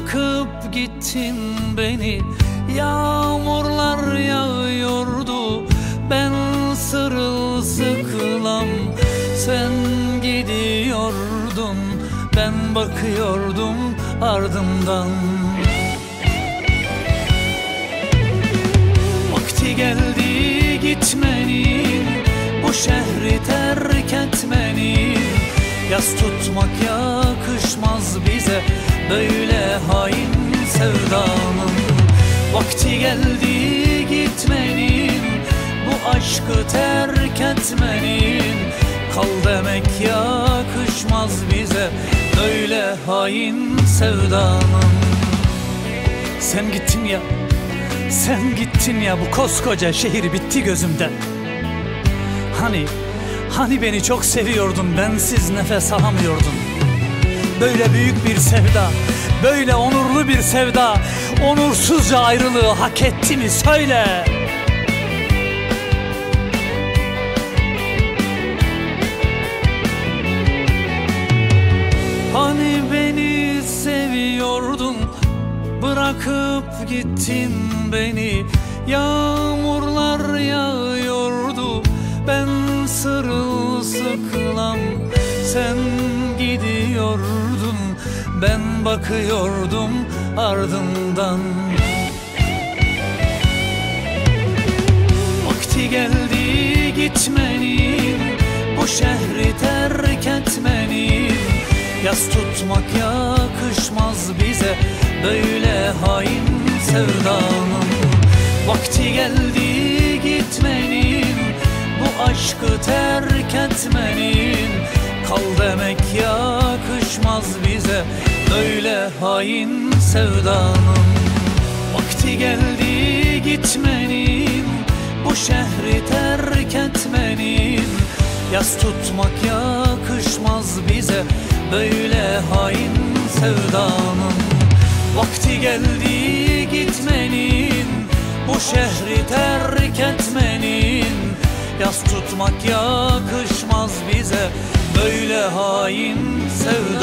Bırakıp gittin beni, yağmurlar yağıyordu, ben sırılsıklam. Sen gidiyordun, ben bakıyordum ardımdan. Vakti geldi gitmenin, bu şehri terk etmenin. Yas tutmak yakışmaz bize, böyle hain sevdanın. Vakti geldi gitmenin, bu aşkı terk etmenin. Kal demek yakışmaz bize, böyle hain sevdanın. Sen gittin ya, sen gittin ya, bu koskoca şehir bitti gözümden. Hani beni çok seviyordun, bensiz nefes alamıyordun. Böyle büyük bir sevda, böyle onurlu bir sevda, onursuzca ayrılığı hak etti mi söyle. Hani beni seviyordun, bırakıp gittin beni. Yağmurlar yağıyordu, ben sırılsıklam. Sen gidiyordun, ben bakıyordum ardından. Vakti geldi gitmenin, bu şehri terk etmenin. Yas tutmak yakışmaz bize, böyle hain sevdanın. Vakti geldi gitmenin, bu aşkı terk etmenin. Kal demek yakışmaz bize, böyle hain sevdanın. Vakti geldi gitmenin, bu şehri terk etmenin. Yas tutmak yakışmaz bize, böyle hain sevdanın. Vakti geldi gitmenin, bu şehri terk etmenin. Yas tutmak yakışmaz bize, böyle hain sevdanın.